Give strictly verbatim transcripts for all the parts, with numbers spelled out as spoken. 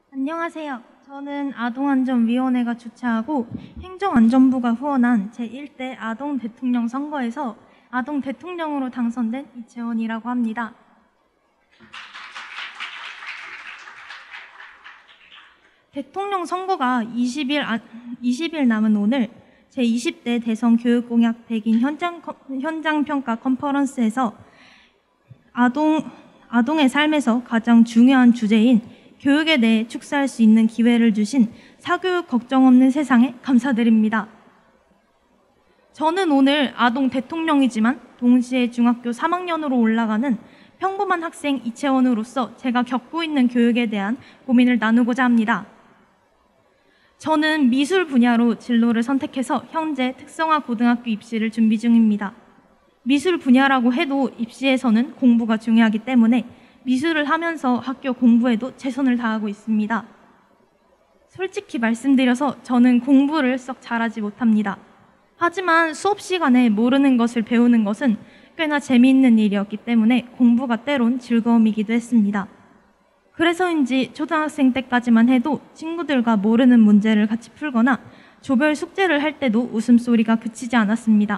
안녕하세요. 저는 아동안전위원회가 주최하고 행정안전부가 후원한 제일 대 아동 대통령 선거에서 아동 대통령으로 당선된 이채원이라고 합니다. 대통령 선거가 이십 일, 아, 이십 일 남은 오늘 제이십 대 대선 교육공약 백인 현장, 현장평가 컨퍼런스에서 아동, 아동의 삶에서 가장 중요한 주제인 교육에 대해 축사할 수 있는 기회를 주신 사교육 걱정 없는 세상에 감사드립니다. 저는 오늘 아동 대통령이지만 동시에 중학교 삼 학년으로 올라가는 평범한 학생 이채원으로서 제가 겪고 있는 교육에 대한 고민을 나누고자 합니다. 저는 미술 분야로 진로를 선택해서 현재 특성화 고등학교 입시를 준비 중입니다. 미술 분야라고 해도 입시에서는 공부가 중요하기 때문에 미술을 하면서 학교 공부에도 최선을 다하고 있습니다. 솔직히 말씀드려서 저는 공부를 썩 잘하지 못합니다. 하지만 수업 시간에 모르는 것을 배우는 것은 꽤나 재미있는 일이었기 때문에 공부가 때론 즐거움이기도 했습니다. 그래서인지 초등학생 때까지만 해도 친구들과 모르는 문제를 같이 풀거나 조별 숙제를 할 때도 웃음소리가 그치지 않았습니다.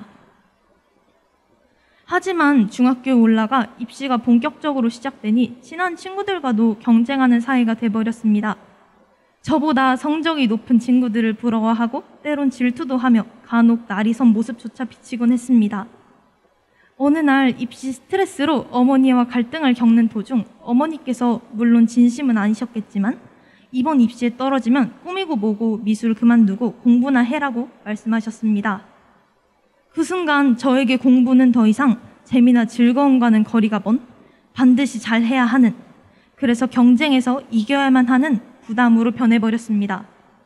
하지만 중학교에 올라가 입시가 본격적으로 시작되니 친한 친구들과도 경쟁하는 사이가 돼버렸습니다. 저보다 성적이 높은 친구들을 부러워하고 때론 질투도 하며 간혹 날이 선 모습조차 비치곤 했습니다. 어느 날 입시 스트레스로 어머니와 갈등을 겪는 도중 어머니께서 물론 진심은 아니셨겠지만 이번 입시에 떨어지면 꿈이고 뭐고 미술 그만두고 공부나 해라고 말씀하셨습니다. 그 순간 저에게 공부는 더 이상 재미나 즐거움과는 거리가 먼 반드시 잘해야 하는, 그래서 경쟁에서 이겨야만 하는 부담으로 변해버렸습니다.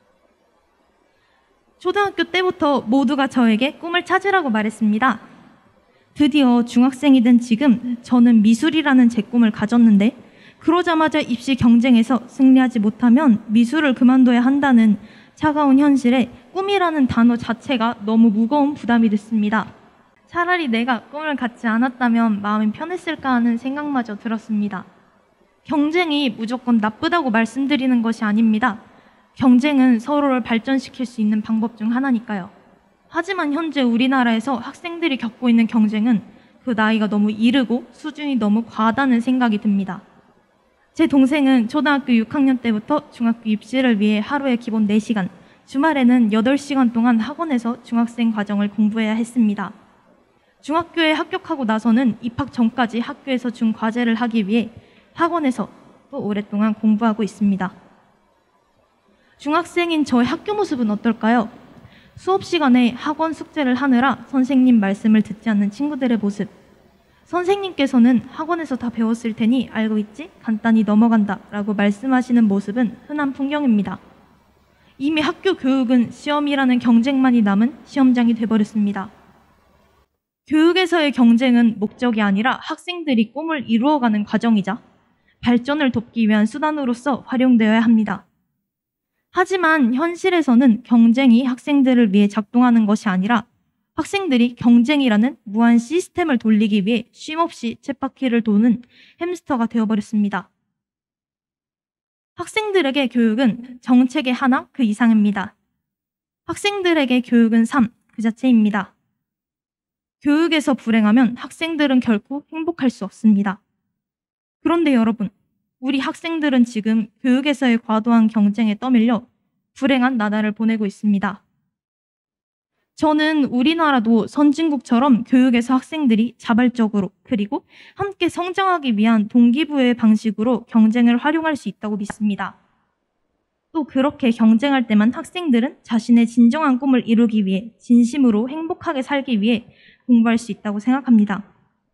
초등학교 때부터 모두가 저에게 꿈을 찾으라고 말했습니다. 드디어 중학생이 된 지금 저는 미술이라는 제 꿈을 가졌는데 그러자마자 입시 경쟁에서 승리하지 못하면 미술을 그만둬야 한다는 차가운 현실에 꿈이라는 단어 자체가 너무 무거운 부담이 됐습니다. 차라리 내가 꿈을 갖지 않았다면 마음이 편했을까 하는 생각마저 들었습니다. 경쟁이 무조건 나쁘다고 말씀드리는 것이 아닙니다. 경쟁은 서로를 발전시킬 수 있는 방법 중 하나니까요. 하지만 현재 우리나라에서 학생들이 겪고 있는 경쟁은 그 나이가 너무 이르고 수준이 너무 과하다는 생각이 듭니다. 제 동생은 초등학교 육 학년 때부터 중학교 입시를 위해 하루에 기본 네 시간, 주말에는 여덟 시간 동안 학원에서 중학생 과정을 공부해야 했습니다. 중학교에 합격하고 나서는 입학 전까지 학교에서 준 과제를 하기 위해 학원에서 또 오랫동안 공부하고 있습니다. 중학생인 저의 학교 모습은 어떨까요? 수업 시간에 학원 숙제를 하느라 선생님 말씀을 듣지 않는 친구들의 모습. 선생님께서는 학원에서 다 배웠을 테니 알고 있지? 간단히 넘어간다 라고 말씀하시는 모습은 흔한 풍경입니다. 이미 학교 교육은 시험이라는 경쟁만이 남은 시험장이 돼버렸습니다. 교육에서의 경쟁은 목적이 아니라 학생들이 꿈을 이루어가는 과정이자 발전을 돕기 위한 수단으로서 활용되어야 합니다. 하지만 현실에서는 경쟁이 학생들을 위해 작동하는 것이 아니라 학생들이 경쟁이라는 무한 시스템을 돌리기 위해 쉼없이 쳇바퀴를 도는 햄스터가 되어버렸습니다. 학생들에게 교육은 정책의 하나 그 이상입니다. 학생들에게 교육은 삶 그 자체입니다. 교육에서 불행하면 학생들은 결코 행복할 수 없습니다. 그런데 여러분, 우리 학생들은 지금 교육에서의 과도한 경쟁에 떠밀려 불행한 나날을 보내고 있습니다. 저는 우리나라도 선진국처럼 교육에서 학생들이 자발적으로 그리고 함께 성장하기 위한 동기부여의 방식으로 경쟁을 활용할 수 있다고 믿습니다. 또 그렇게 경쟁할 때만 학생들은 자신의 진정한 꿈을 이루기 위해 진심으로 행복하게 살기 위해 공부할 수 있다고 생각합니다.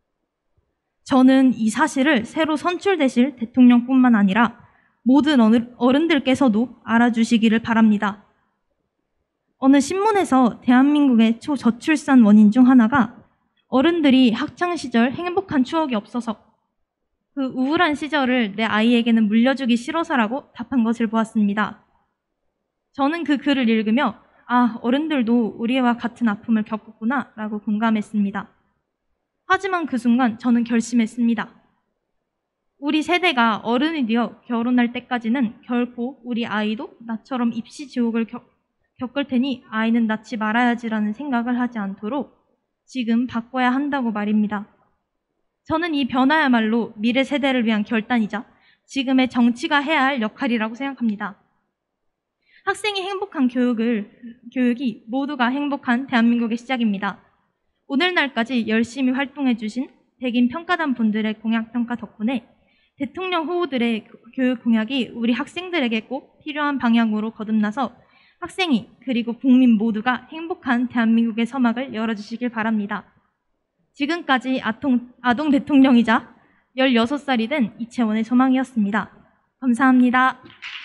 저는 이 사실을 새로 선출되실 대통령뿐만 아니라 모든 어른들께서도 알아주시기를 바랍니다. 어느 신문에서 대한민국의 초저출산 원인 중 하나가 어른들이 학창시절 행복한 추억이 없어서 그 우울한 시절을 내 아이에게는 물려주기 싫어서라고 답한 것을 보았습니다. 저는 그 글을 읽으며 아, 어른들도 우리와 같은 아픔을 겪었구나 라고 공감했습니다. 하지만 그 순간 저는 결심했습니다. 우리 세대가 어른이 되어 결혼할 때까지는 결코 우리 아이도 나처럼 입시 지옥을 겪, 겪을 테니 아이는 낳지 말아야지라는 생각을 하지 않도록 지금 바꿔야 한다고 말입니다. 저는 이 변화야말로 미래 세대를 위한 결단이자 지금의 정치가 해야 할 역할이라고 생각합니다. 학생이 행복한 교육을, 교육이 모두가 행복한 대한민국의 시작입니다. 오늘날까지 열심히 활동해주신 백인 평가단 분들의 공약평가 덕분에 대통령 후보들의 교육 공약이 우리 학생들에게 꼭 필요한 방향으로 거듭나서 학생이 그리고 국민 모두가 행복한 대한민국의 서막을 열어주시길 바랍니다. 지금까지 아동, 아동 대통령이자 열여섯 살이 된 이채원의 소망이었습니다. 감사합니다.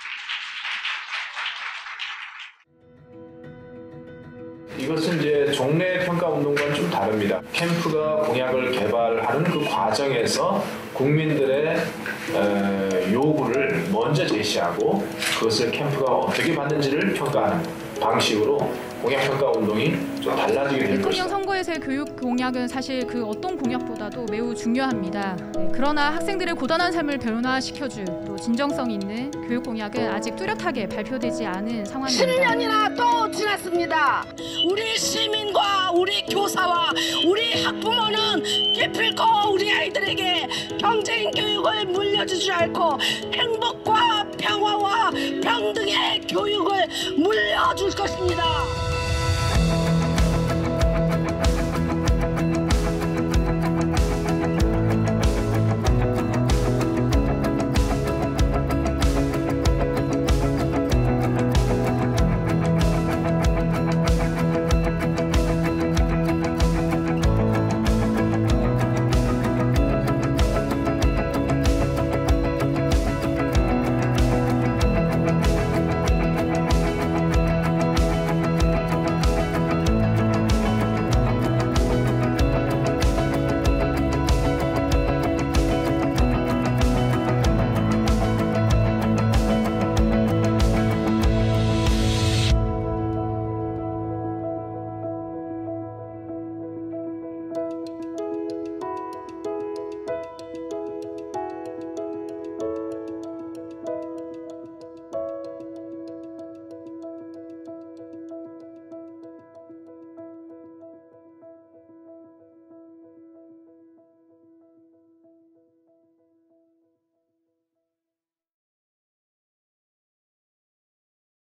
이것은 이제 종래 평가 운동과는 좀 다릅니다. 캠프가 공약을 개발하는 그 과정에서 국민들의 에, 요구를 먼저 제시하고 그것을 캠프가 어떻게 받는지를 평가하는 방식으로 공약평가 운동이 좀 달라지게 될 것입니다. 대통령 선거에서의 교육 공약은 사실 그 어떤 공약보다도 매우 중요합니다. 네, 그러나 학생들의 고단한 삶을 변화시켜줄 또 진정성 있는 교육 공약은 아직 뚜렷하게 발표되지 않은 상황입니다. 십 년이나 또 지났습니다. 우리 시민과 우리 교사와 우리 학부모는 기필코 우리 아이들에게 경쟁 교육을 물려주지 않고 행복과 평화와 평등의 교육을 물려줄 것입니다.